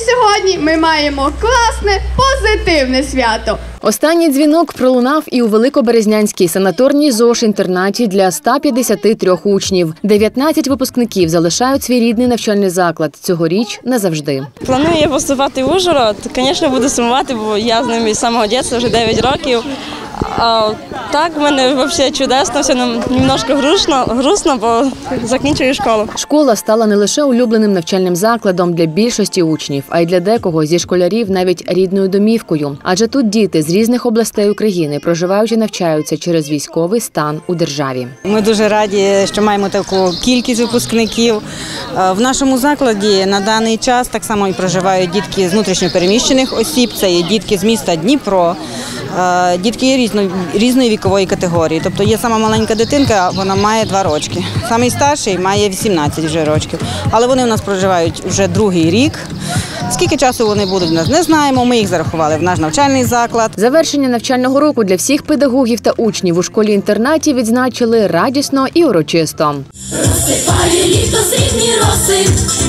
сьогодні ми маємо класне, позитивне свято. Останній дзвінок пролунав і у Великоберезнянській санаторній ЗОШ-інтернаті для 153 учнів. 19 випускників залишають свій рідний навчальний заклад. Цьогоріч назавжди. Планую поступати в Ужгород. Звісно, буду сумувати, бо я з ними з самого дитинства, вже 9 років. А так, в мене взагалі чудесно, все немножко грустно, бо закінчую школу. Школа стала не лише улюбленим навчальним закладом для більшості учнів, а й для декого зі школярів навіть рідною домівкою. Адже тут діти з різних областей України проживають і навчаються через військовий стан у державі. Ми дуже раді, що маємо таку кількість випускників. В нашому закладі на даний час так само і проживають дітки з внутрішньо переміщених осіб, це є дітки з міста Дніпро, дітки різної вікової категорії. Тобто є сама маленька дитинка, вона має 2 рочки. Самий старший має 18 вже років. Але вони у нас проживають вже другий рік. Скільки часу вони будуть у нас, не знаємо. Ми їх зарахували в наш навчальний заклад. Завершення навчального року для всіх педагогів та учнів у школі-інтернаті відзначили радісно і урочисто. Розсипає літо срібні роси,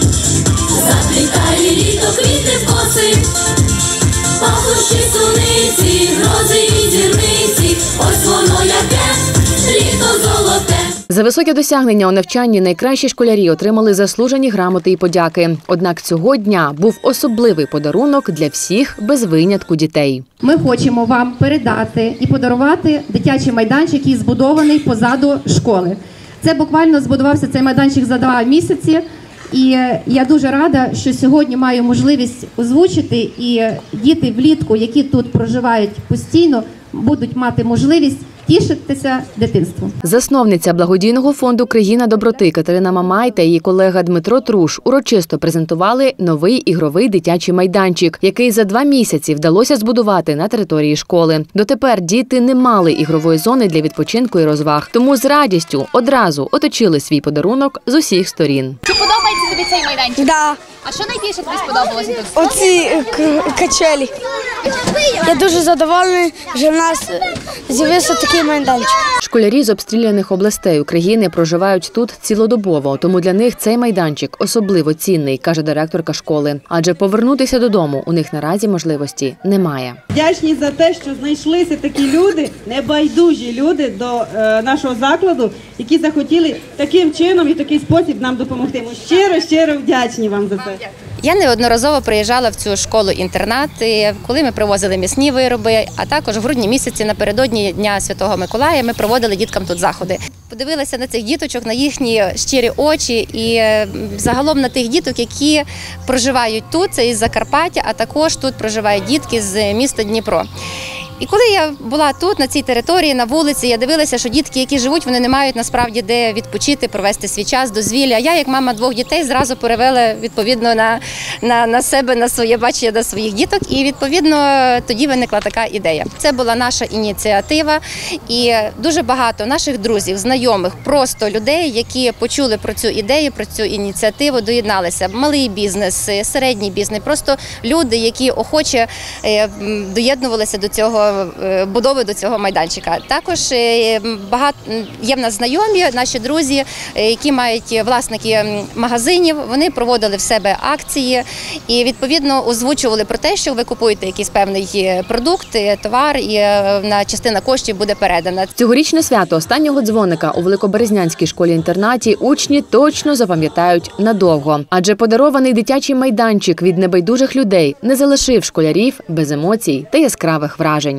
заплітає літо квіти в коси, пахощі суниці, грози і зірниці, ось воно яке, літо золоте. За високі досягнення у навчанні найкращі школярі отримали заслужені грамоти і подяки. Однак цього дня був особливий подарунок для всіх без винятку дітей. Ми хочемо вам передати і подарувати дитячий майданчик, який збудований позаду школи. Це буквально збудувався цей майданчик за 2 місяці. І я дуже рада, що сьогодні маю можливість озвучити, і діти влітку, які тут проживають постійно, будуть мати можливість тішитися дитинством. Засновниця благодійного фонду «Країна доброти» Катерина Мамай та її колега Дмитро Труш урочисто презентували новий ігровий дитячий майданчик, який за 2 місяці вдалося збудувати на території школи. Дотепер діти не мали ігрової зони для відпочинку і розваг, тому з радістю одразу оточили свій подарунок з усіх сторін. Чи подобається тобі цей майданчик? Да. А що найбільше тобі сподобалося тут? Оці качелі. Я дуже задоволений, що в нас з'явився такий майданчик. Школярі з обстріляних областей України проживають тут цілодобово, тому для них цей майданчик особливо цінний, каже директорка школи. Адже повернутися додому у них наразі можливості немає. Вдячні за те, що знайшлися такі люди, небайдужі люди до нашого закладу, які захотіли таким чином і в такий спосіб нам допомогти. Ми щиро вдячні вам за це. Я неодноразово приїжджала в цю школу-інтернат, коли ми привозили м'ясні вироби, а також в грудні місяці напередодні Дня Святого Миколая ми проводили діткам тут заходи. Подивилася на цих діточок, на їхні щирі очі і загалом на тих діток, які проживають тут, це із Закарпаття, а також тут проживають дітки з міста Дніпро. І коли я була тут, на цій території, на вулиці, я дивилася, що дітки, які живуть, вони не мають насправді де відпочити, провести свій час, дозвілля. Я, як мама 2 дітей, зразу перевела відповідно на себе, на своє бачення до своїх діток. І відповідно тоді виникла така ідея. Це була наша ініціатива. І дуже багато наших друзів, знайомих, просто людей, які почули про цю ідею, про цю ініціативу, доєдналися. Малий бізнес, середній бізнес, просто люди, які охоче доєднувалися до цього будови до цього майданчика. Також багато є в нас знайомі, наші друзі, які мають власники магазинів, вони проводили в себе акції і відповідно озвучували про те, що ви купуєте якийсь певний продукт, товар і частина коштів буде передана. Цьогорічне свято останнього дзвоника у Великоберезнянській школі-інтернаті учні точно запам'ятають надовго. Адже подарований дитячий майданчик від небайдужих людей не залишив школярів без емоцій та яскравих вражень.